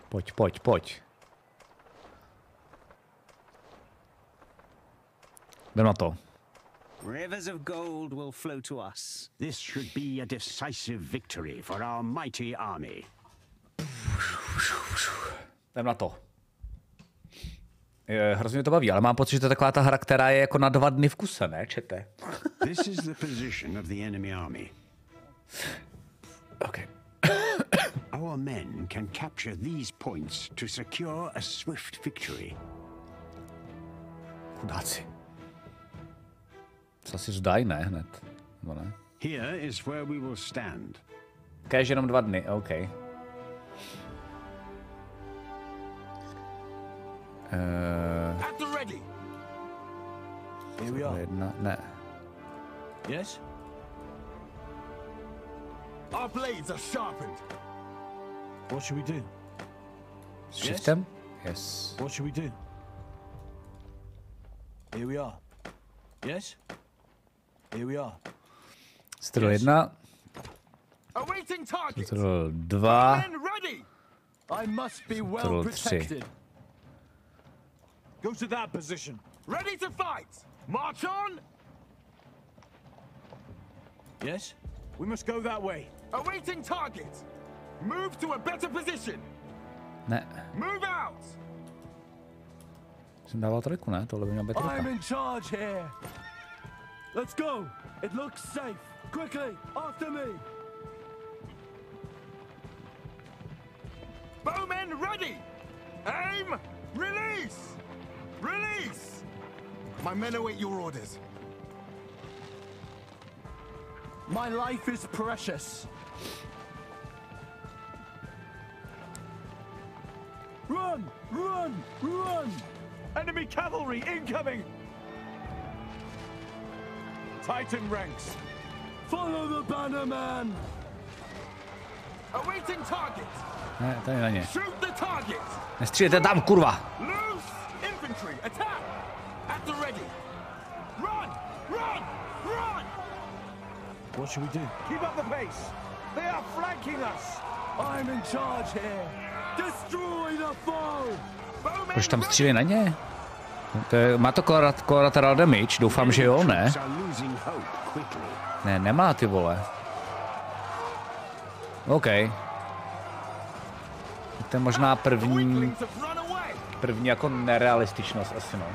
Pojď, pojď, pojď. Jdem na to. Rivers of gold will flow to us. This should be a decisive victory for our mighty army. Jdem na to. Hrozně to baví, ale mám pocit, že to je taková ta hra, která je jako na 2 dny v kuse, ne, čete? This is the position of the enemy army. Okay. Our men can capture these points to secure a swift victory. Chudáci. Co si zdají, ne, hned? No ne. Here is where we will stand. Kéž jenom 2 dny, OK. At the ready. Here we are. Jedna, ne. Yes. Our blades are sharpened. What should we do? S shiftem? Yes. What should we do? Here we are. Yes. Here we are. Stroj 1. Awaiting target. Stroj 2. Men ready. I must be well Stroj 3. protected. Go to that position. Ready to fight. March on. Yes. We must go that way. Awaiting target. Move to a better position. Ne. Move out. Jsem dával 3, ne? Tohle by měla být 3. I'm in charge here. Let's go. It looks safe. Quickly, after me. Bowmen ready. Aim. Release. Release. My men await your orders. My life is precious. Run! Run! Run! Enemy cavalry incoming! Titan ranks. Follow the bannerman! Awaiting target! Ne, tady na ně. Shoot the target! Nestřílejte tam, kurva! Loose infantry! Attack! At the ready! Run! Run! Run! What should we do? Keep up the pace! They are flanking us! I'm in charge here! Destroy the foe! Proč tam střílej na ně? To je, má to collateral damage? Doufám, že jo, ne? Ne, nemá, ty vole. OK. To je možná první jako nerealističnost asi, no.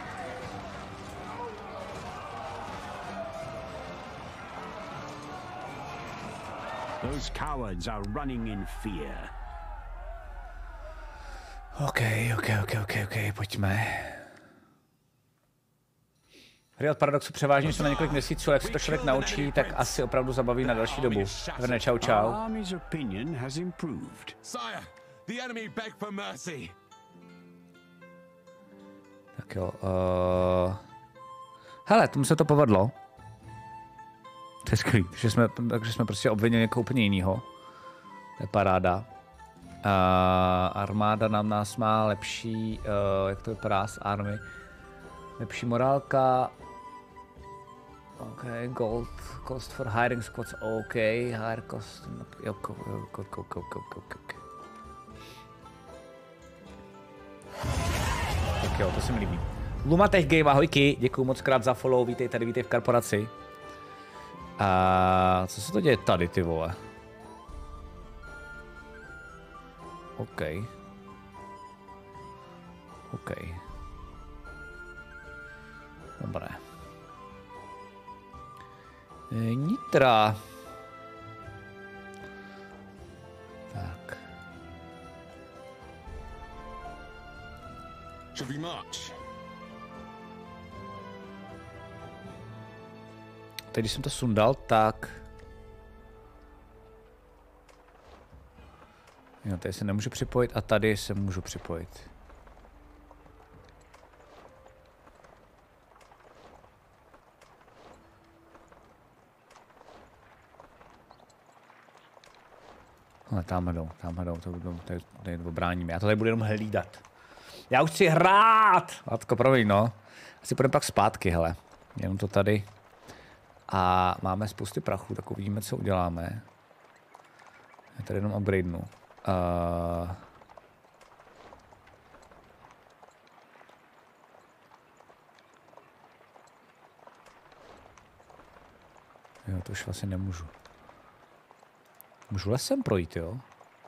Those cowards are running in fear. OK, pojďme. Hry od Paradoxu převážně jsou na několik měsíců, jak se to člověk naučí, tak asi opravdu zabaví na další dobu. Vrne, čau, čau. Tak jo, hele, tomu se to povedlo. To je skvělý, takže jsme prostě obvinili někoho úplně jinýho. To je paráda. Armáda na nás má lepší, jak to vypadá s army, lepší morálka. OK, gold, cost for hiring squads, OK, hire cost, jo, tak jo, to se mi líbí. Lumatech Game, ahojky, děkuju moc krát za follow, vítej tady, vítej v korporaci. Co se to děje tady, ty vole? OK. Dobré. Nitra. Tak. Should we march? Teď, když jsem to sundal, tak... Jo, tady se nemůžu připojit a tady se můžu připojit. Ale tam jdou, to tady obráníme. Já to tady budu jenom hlídat. Já už chci hrát! Látko, promiň, no. Asi půjdeme pak zpátky, hele. Jenom to tady. A máme spousty prachu, tak uvidíme, co uděláme. Já tady jenom upgradenu. to už vlastně nemůžu. Můžu lesem projít, jo?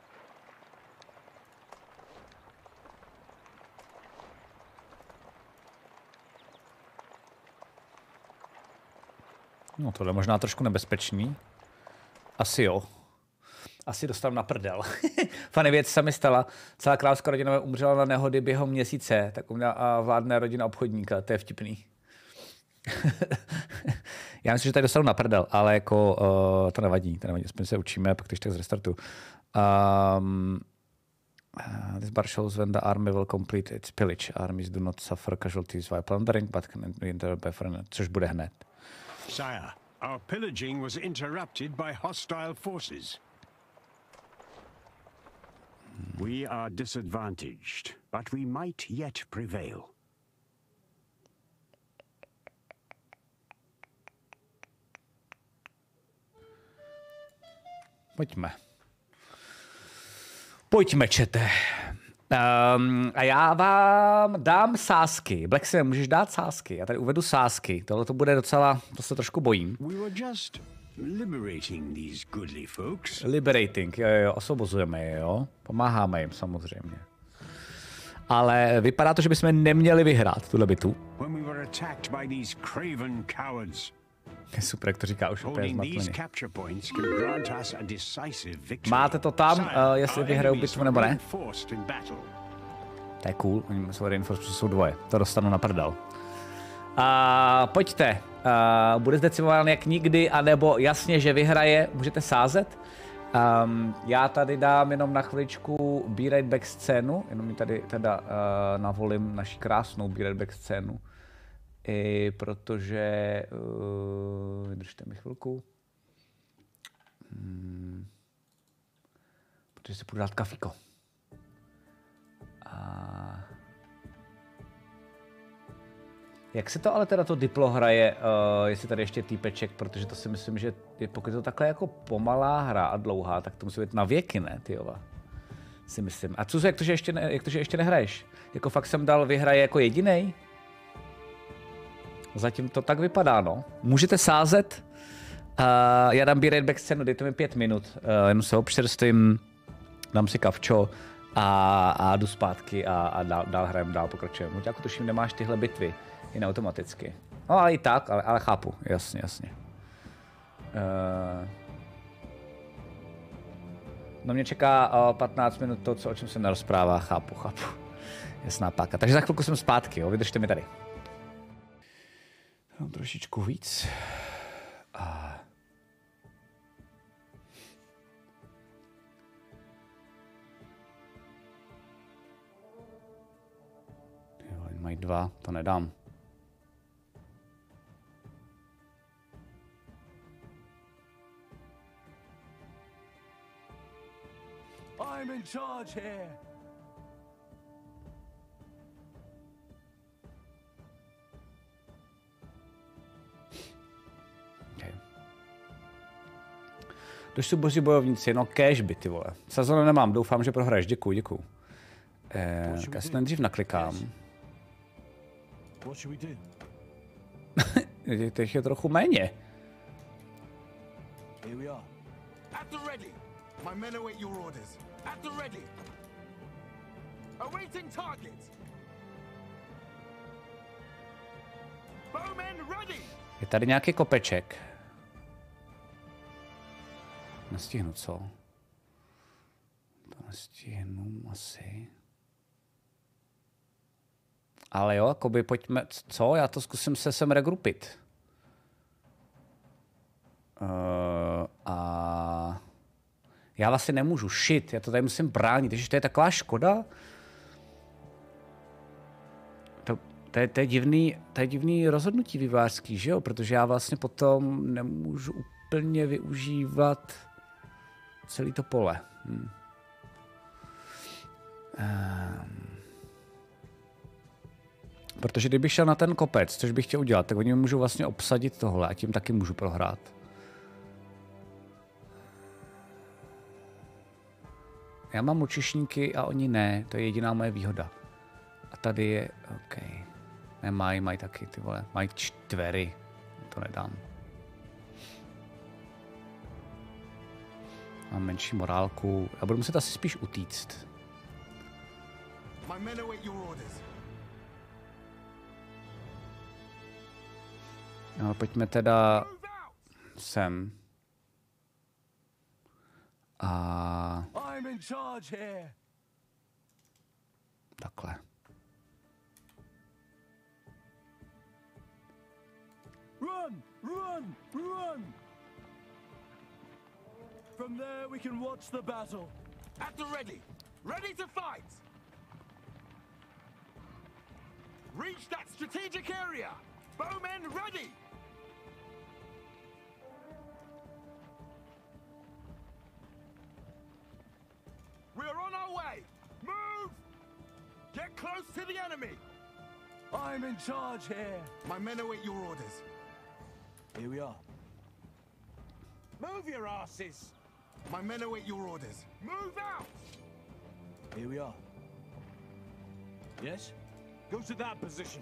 No tohle je možná trošku nebezpečný. Asi jo. Asi dostanu na prdel. Funny věc se mi stala. Celá královská rodina umřela na nehody během měsíce. Tak u mě vládne rodina obchodníka. To je vtipný. Já myslím, že tady dostanu na prdel, ale jako to nevadí. Aspoň se učíme, pak když tak zrestartuju. This bar shows when the army will complete its pillage. Armies do not suffer casualties while plundering, but can enter by friend, což bude hned. Sire, our pillaging was interrupted by hostile forces. We are disadvantaged, but we might yet prevail. Pojďme. Pojďme, čete. A já vám dám sázky. Blacksy, můžeš dát sázky. Já tady uvedu sázky. Tohle to bude docela, to se trošku bojím. We were just liberating these goodly folks. Liberating, jo, osvobozujeme je, jo. Pomáháme jim samozřejmě. Ale vypadá to, že bychom neměli vyhrát tuhle bitvu. When we were attacked by these craven cowards. Je super, jak to říká už úplně zmatleně. Máte to tam, jestli vyhrajou bitvu nebo ne? To je cool, oni jsou reinforced, jsou dvoje. To dostanu na prdel. Pojďte. Bude zdecimován jak nikdy, anebo jasně, že vyhraje, můžete sázet. Já tady dám jenom na chviličku Be Right Back scénu, jenom mi tady teda navolím naši krásnou Be Right Back scénu. Protože, vydržte mi chvilku, protože si půjdu dát kafíko. Jak se to ale teda to Diplo hraje, jestli tady ještě týpeček, protože to si myslím, že pokud je to takhle jako pomalá hra a dlouhá, tak to musí být na věky, ne, tyjova? Si myslím. A co, jak to, že ještě nehraješ? Jako fakt jsem dal vyhraje jako jedinej? Zatím to tak vypadá, no. Můžete sázet. Já dám Be Right Back scénu, dejte mi 5 minut. Jenom se občerstvím, dám si kavčo a jdu zpátky a dál hrajeme, dál pokračujeme. Možná tuším, nemáš tyhle bitvy, jen automaticky. No ale i tak, ale chápu, jasně. No mě čeká 15 minut to, o čem se nerozprává, chápu. Jasná páka. Takže za chvilku jsem zpátky, jo, vydržte mi tady. No, trošičku víc. Jo, mají 2, to nedám. I'm in charge here. Tož jsou boží bojovníci, no cashby, ty vole. Sazonu nemám, doufám, že prohraješ, děkuju. Já si nejdřív naklikám. Teď je trochu méně. Je tady nějaký kopeček. Nestihnu, co? To nestihnu asi. Ale jo, jakoby pojďme, co? Já to zkusím se sem regrupit. A já vlastně nemůžu, shit, já to tady musím bránit, takže to je taková škoda. To je divný rozhodnutí vývojářský, že jo? Protože já vlastně potom nemůžu úplně využívat celý to pole. Protože kdybych šel na ten kopec, což bych chtěl udělat, tak oni můžou vlastně obsadit tohle a tím taky můžu prohrát. Já mám lučišníky a oni ne, to je jediná moje výhoda. A tady je, OK. Mají taky ty vole, mají 4, to nedám. Mám menší morálku. A budu muset asi spíš utíct. My men await your orders. No, pojďme teda sem. A I'm in charge here. takhle. Run! Run! Run! From there we can watch the battle. At the ready. Ready to fight! Reach that strategic area! Bowmen ready! We're on our way! Move! Get close to the enemy! I'm in charge here. My men await your orders. Here we are. Move your asses! My men await your orders. Move out! Here we are. Yes? Go to that position.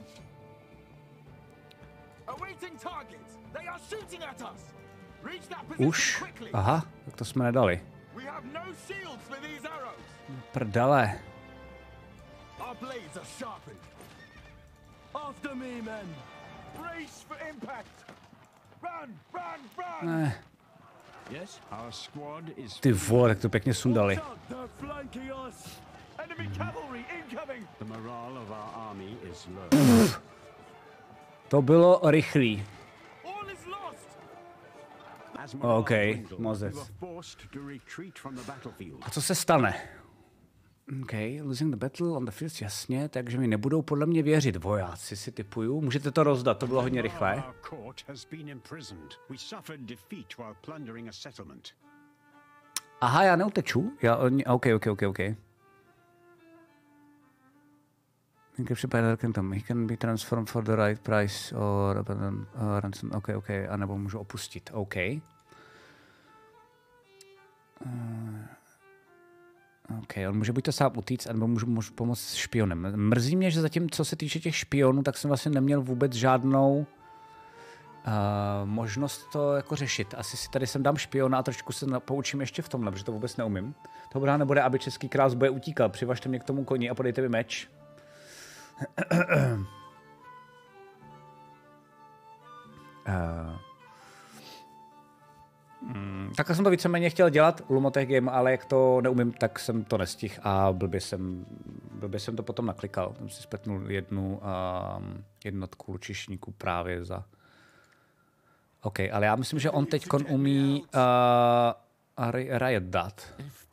Awaiting target. They are shooting at us. Reach that position Už? quickly. Aha, tak to jsme nedali. We have no shields for these arrows. Prdele. Our blades are sharpened. After me, men. Brace for impact. Run, run, run. Yes? Our squad is Ty vole, tak to pěkně sundali. Watch out, they're flanking us. Enemy cavalry incoming. the morale of our army is low. To bylo rychlý. All is lost. As morale Okay, dwindled, Moses. we were forced to retreat from the battlefield. A co se stane? OK, losing the battle on the field, jasně, takže mi nebudou podle mě věřit vojáci, si typuju. Můžete to rozdat, to bylo hodně rychlé. Our court has been imprisoned. We suffered defeat while plundering a settlement. Aha, já neuteču? OK. He can be transformed for the right price or ransom. OK, a nebo můžu opustit. OK. OK, on může buď to sám utíct, nebo můžu pomoct s špionem. Mrzí mě, že zatím, co se týče těch špionů, tak jsem vlastně neměl vůbec žádnou možnost to jako řešit. Asi si tady sem dám špiona a trošku se poučím ještě v tomhle, protože to vůbec neumím. To dobrá nebude, aby český král z boje utíkal. Přivažte mě k tomu koni a podejte mi meč. Takhle jsem to víceméně chtěl dělat, Lumotech Game, ale jak to neumím, tak jsem to nestihl a blbě jsem to potom naklikal. Jsem si spletnul jednu jednotku lučišníků právě za... OK, ale já myslím, že on teď umí Riot dát.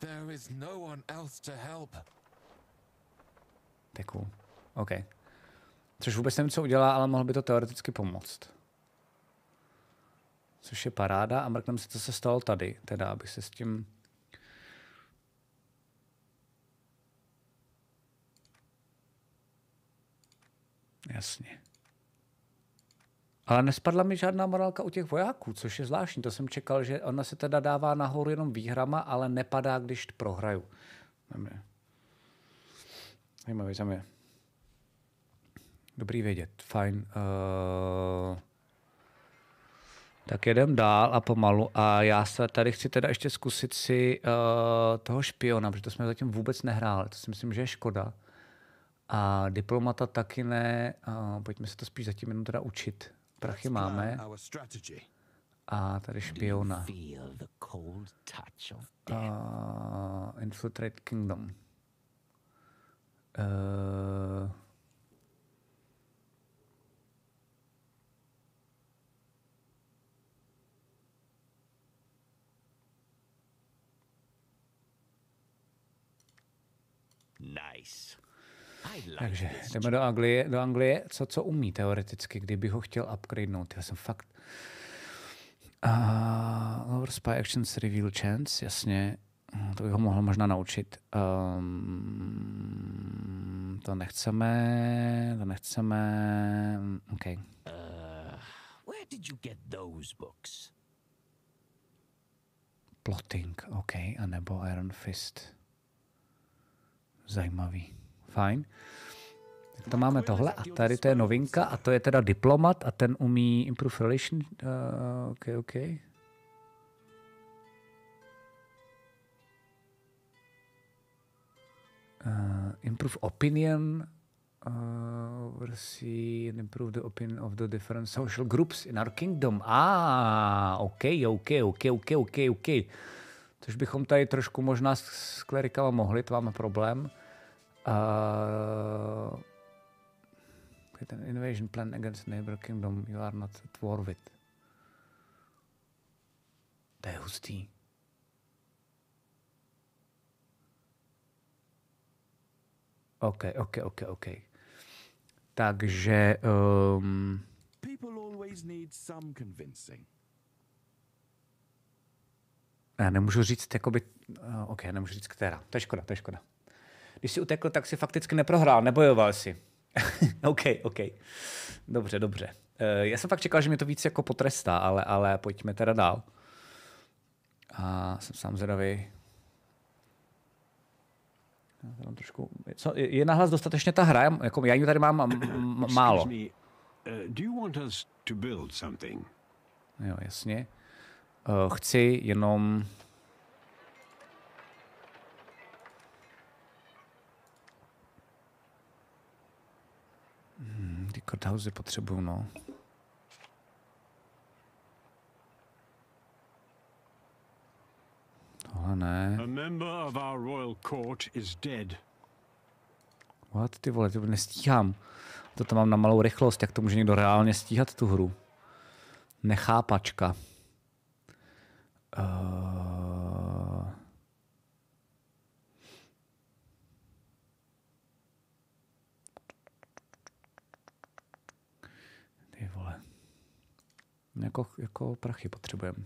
To je cool. OK. Což vůbec nevím, co udělá, ale mohl by to teoreticky pomoct. Což je paráda a mrkneme si, co se stalo tady, teda, abych se s tím... Jasně. Ale nespadla mi žádná morálka u těch vojáků, což je zvláštní. To jsem čekal, že ona se teda dává nahoru jenom výhrama, ale nepadá, když prohraju. Zajímavý. Dobrý vědět, fajn. Tak jedem dál a pomalu. A já se tady chci teda ještě zkusit si toho špiona, protože to jsme zatím vůbec nehráli. To si myslím, že je škoda. A diplomata taky ne. Pojďme se to spíš zatím jenom teda učit. Prachy máme. A tady špiona. Infiltrate Kingdom. Nice. Takže jdeme do Anglie. Co umí teoreticky, kdyby ho chtěl upgradenout? Já jsem fakt... Lower spy actions reveal chance, jasně. To bych ho mohl možná naučit. To nechceme. OK. Where did you get those books? Plotting, OK. A nebo Iron Fist. Zajímavý. Fajn. Tak to máme tohle a tady to je novinka a to je teda diplomat a ten umí improve relation. OK. Improve opinion. Oversee and improve the opinion of the different social groups in our kingdom. OK. Což bychom tady trošku možná s klerikama mohli, to máme problém. Ten invasion plan against neighbor kingdom, you are not at war with. To je hustý. OK. Takže... People always need some convincing. Já nemůžu říct, jakoby... OK, nemůžu říct, která. To je škoda. Když jsi utekl, tak si fakticky neprohrál, nebojoval si. OK. Dobře. Já jsem fakt čekal, že mě to víc jako potrestá, ale pojďme teda dál. A jsem sám zvědavý. Trošku... Je nahlas dostatečně ta hra? Jako, já ji tady mám málo. Do you want us to build something? Jo, jasně. Chci jenom... Ty courthouse potřebuju, no. Tohle ne. A member of our royal court is dead. What, ty vole, to nestíhám. To mám na malou rychlost, jak to může někdo reálně stíhat tu hru. Nechápačka. Ty vole. Jako prachy potřebujeme.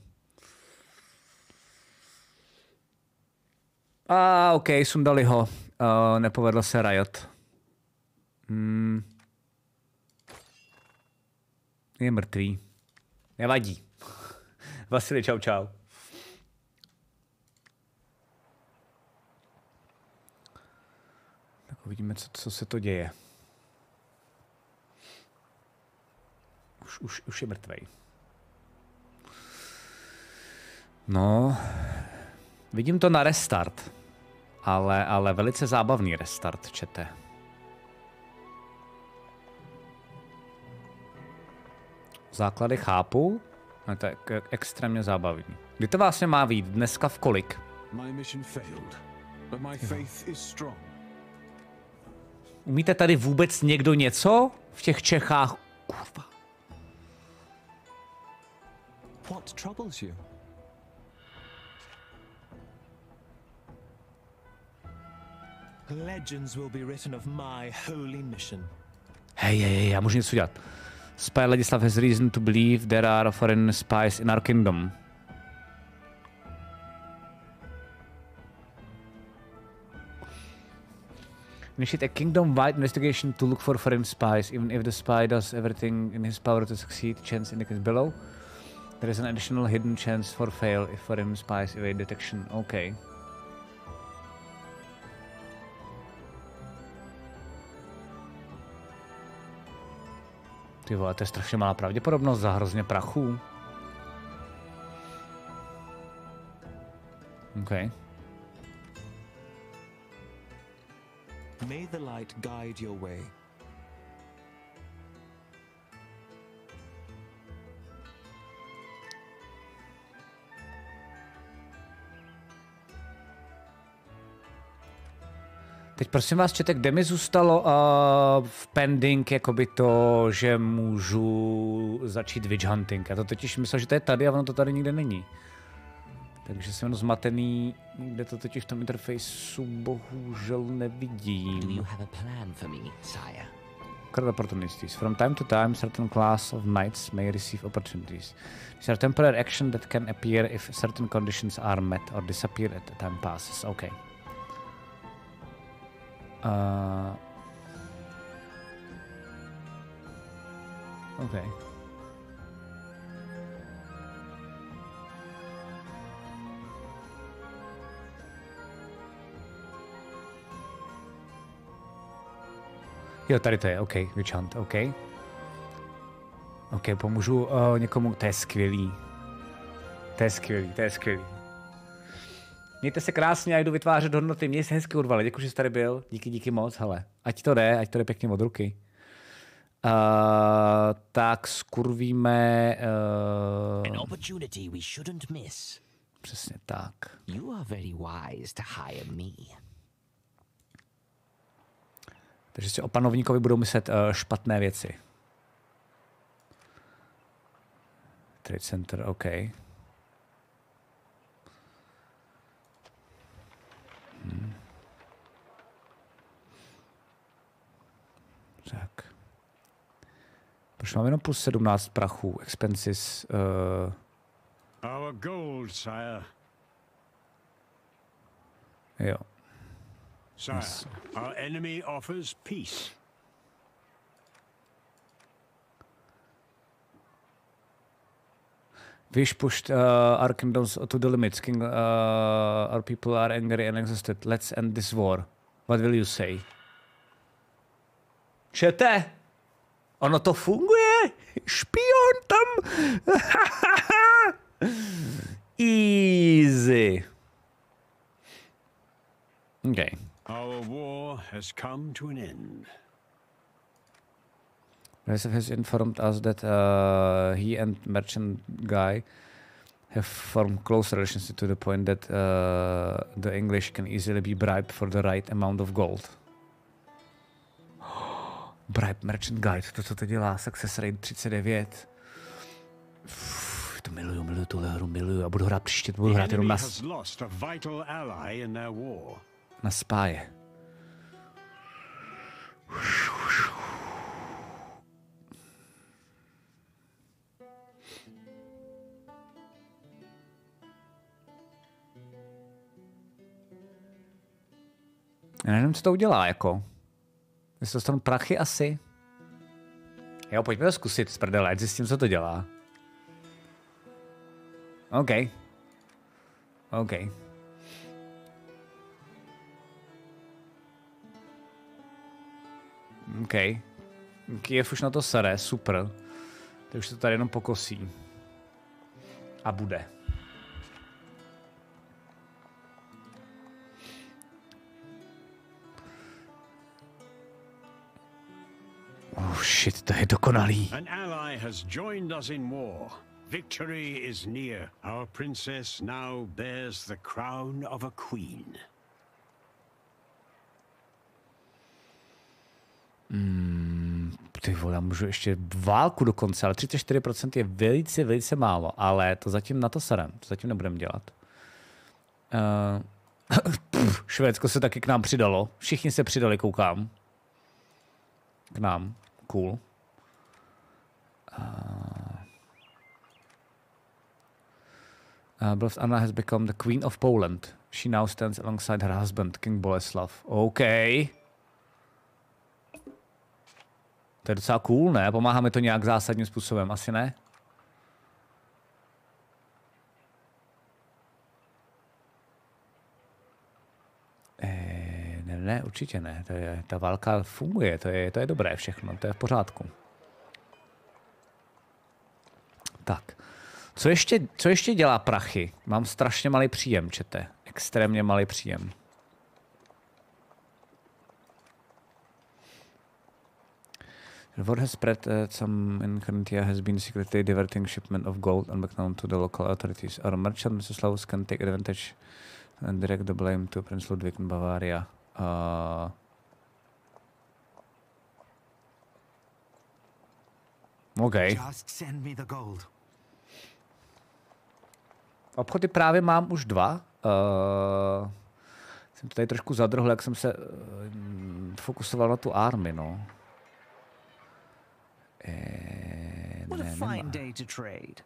OK, sundali ho. Nepovedlo se Riot. Je mrtvý. Nevadí. Vasili, čau. Tak uvidíme, co se to děje. Už je mrtvej. No, vidím to na restart, ale velice zábavný restart, čete. Základy chápu, ale to je extrémně zábavný. Kdy to vlastně má vyjít? Dneska v kolik? Umíte tady vůbec někdo něco? V těch Čechách? Kurva. What troubles you? Legends will be written of my holy mission. Hej, já můžu něco dělat. Spy Ladislav has reason to believe there are foreign spies in our kingdom. Initiate a kingdom-wide investigation to look for foreign spies. Even if the spy does everything in his power to succeed, chance indicates below. There is an additional hidden chance for fail if foreign spies evade detection. Okay. Ty vole, to je strašně malá pravděpodobnost za hrozně prachů. OK. May the light guide your way. Teď prosím vás, čete, kde mi zůstalo v pending jakoby to, že můžu začít witch hunting. Já to totiž myslel, že to je tady a ono to tady nikde není. Takže jsem jenom zmatený, kde to totiž v tom interfejsu bohužel nevidím. Do you have a plan for me, sire? Current opportunities. From time to time, certain class of knights may receive opportunities. These are temporary action that can appear if certain conditions are met or disappear as time passes. Okay. Okay. Jo, tady to je, OK, witch hunt, OK. OK, pomůžu někomu, to je skvělý. To je skvělý. Mějte se krásně, já jdu vytvářet hodnoty. Měj se hezky, Urvale, děkuji, že jsi tady byl. Díky moc, hele. Ať to jde pěkně od ruky. Tak skurvíme... An opportunity we shouldn't miss. Přesně tak. You are very wise to hire me. Takže si o panovníkovi budou myslet špatné věci. Trade Center, OK. Tak. Proč mám jenom plus 17 prachů? Expenses... Our gold, sire. Jo. Sire, our enemy offers peace. Wish pushed our kingdoms to the limits. Our people are angry and exhausted. Let's end this war. What will you say? Čete? Ono to funguje? Špion tam? Easy. Okay. Our war has come to an end. Joseph has informed us that he and merchant guy have formed close relations to the point that the English can easily be bribed for the right amount of gold. Bribe Merchant Guide, to, co to dělá, Success Rate 39. To miluju tuhle hru, miluju a budu hrát příště, budu hrát jenom na spáje. Já nevím, co to udělá, jako. Jestli dostanu prachy asi. Jo, pojďme to zkusit z prdele, ať zjistím, co to dělá. OK. Kyjev už na to sere, super. To už to tady jenom pokosí. A bude. Oh shit, to je dokonalý. An ally has joined us in war. Victory is near. Our princess now bears the crown of a queen. Ty vole, já můžu ještě válku dokonce, ale 34% je velice málo, ale to zatím na to serem, to zatím nebudeme dělat. Švédsko se taky k nám přidalo, všichni se přidali, koukám. K nám, cool. Both Anna has become the Queen of Poland. She now stands alongside her husband, King Boleslav. OK. To je docela cool, ne? Pomáhá mi to nějak zásadním způsobem? Asi ne? Ne, určitě ne. Ta válka funguje, to je dobré všechno, to je v pořádku. Tak. Co ještě dělá prachy? Mám strašně malý příjem, čete. Extrémně malý příjem. The war has spread some in Carinthia has been secretly diverting shipment of gold unbeknown to the local authorities. Our merchant Mrs. can take advantage and direct the blame to Prince Ludwig in Bavaria. Okay. Just send me the gold. Obchody právě mám už 2. Jsem to tady trošku zadrhl, jak jsem se fokusoval na tu army, no. What a fine day to trade.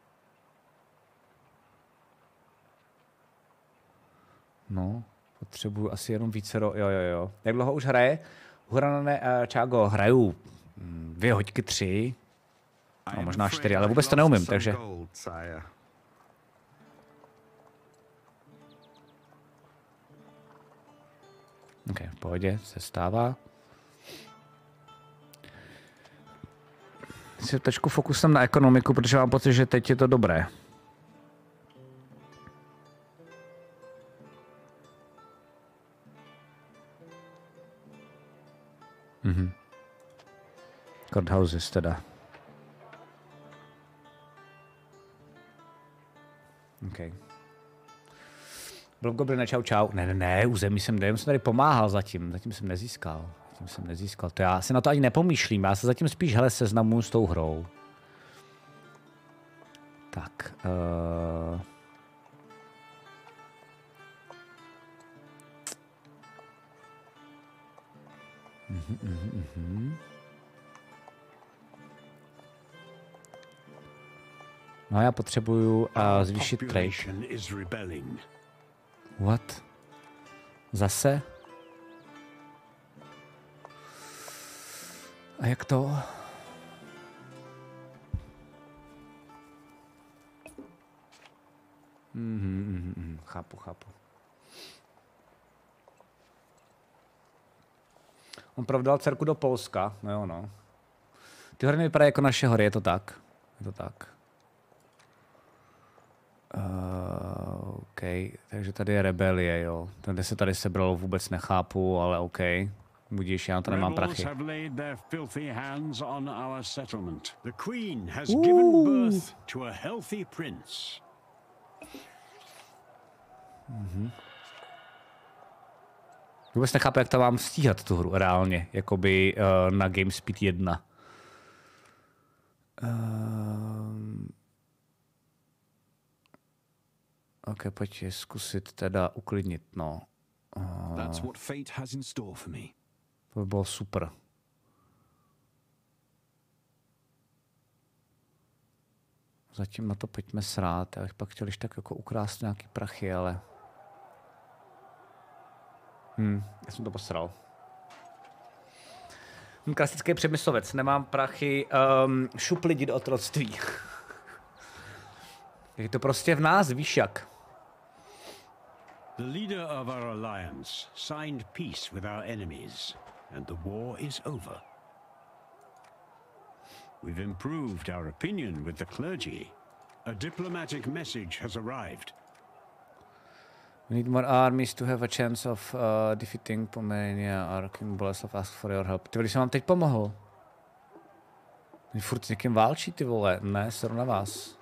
No, potřebuju asi jenom vícero, jo. Jak dlouho už hraje? Huranané Čágo, hraju 2 hoďky 3, no, možná 4, ale vůbec to neumím, takže... OK, v pohodě, se stává. Si trošku fokusem na ekonomiku, protože mám pocit, že teď je to dobré. Courthouses teda. OK. Byl Goblin, čau čau. Ne, území jsem tady pomáhal zatím jsem nezískal. To já si na to ani nepomýšlím, já se zatím spíš seznamuju s tou hrou. Tak. No a já potřebuju zvýšit trade. What? Zase? A jak to? Chápu. On provdal dcerku do Polska, no jo no. Ty hory nevypadají jako naše hory, je to tak? OK, takže tady je rebelie, jo. Ten se tady sebral, vůbec nechápu, ale OK. Budíš, já na to nemám prachy. Vůbec nechápu, jak to mám stíhat tu hru reálně, jakoby na GameSpeed 1. OK, pojď zkusit teda uklidnit, no. To by bylo super. Zatím na to pojďme srát, já bych pak chtěl tak jako ukrást nějaký prachy, ale... Já jsem to posral. Klasický přemyslovec, nemám prachy, šup lidi do otroctví. Je to prostě v nás, víš jak. The leader of our alliance signed peace with our enemies, and the war is over. We've improved our opinion with the clergy. A diplomatic message has arrived. We need more armies to have a chance of defeating Pomerania. Our King Boleslav asked for your help. Ty vole, jsem vám teď pomohl. Vy furt s někým válčí, ty vole. Ne, seru na vás.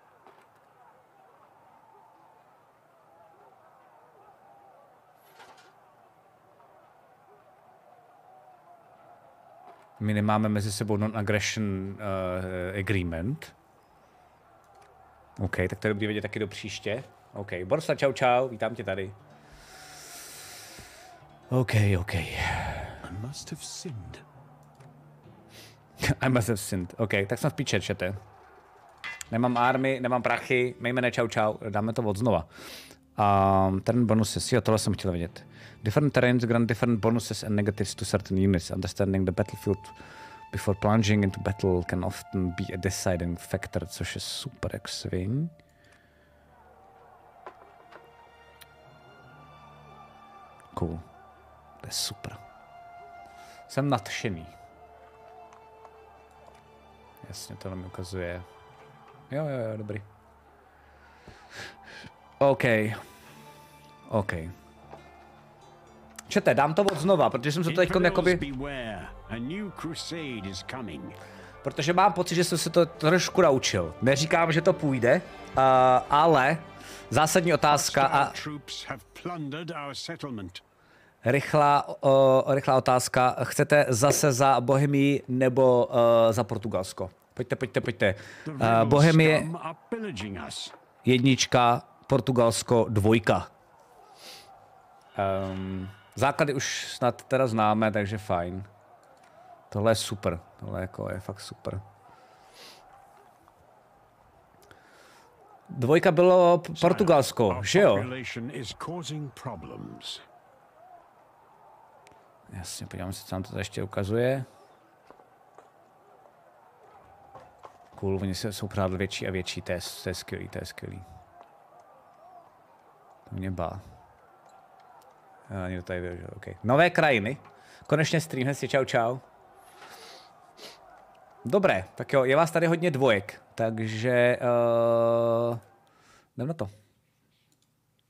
My nemáme mezi sebou non-aggression agreement. OK, tak to je dobrý vědět taky do příště. OK, Borsa, čau, vítám tě tady. OK. I must have sinned. OK, tak jsem v píče, čete. Nemám army, nemám prachy, jméne čau, dáme to od znova. Terrain bonuses, jo, tohle jsem chtěl vidět. Different terrains grant different bonuses and negatives to certain units. Understanding the battlefield before plunging into battle can often be a deciding factor, což je super jak svin. Cool. To je super. Jsem nadšený. Jasně, tohle mi ukazuje. Jo, dobrý. OK. Čete, dám to od znova, protože jsem se to teďkom jakoby... Protože mám pocit, že jsem se to trošku naučil. Neříkám, že to půjde, ale zásadní otázka a... Rychlá otázka. Chcete zase za Bohemii nebo za Portugalsko? Pojďte. Bohemie 1, Portugalsko 2. Základy už snad teda známe, takže fajn. Tohle je super. Tohle jako je fakt super. 2 bylo Portugalsko, že jo? Jasně, podíváme se, co nám to ještě ukazuje. Cool, oni jsou pořád větší a větší, to je skvělý, To mě bá. Někdo tady využil, OK. Nové krajiny. Konečně stream, hezky, čau. Dobré, tak jo, je vás tady hodně 2, takže jdem na to.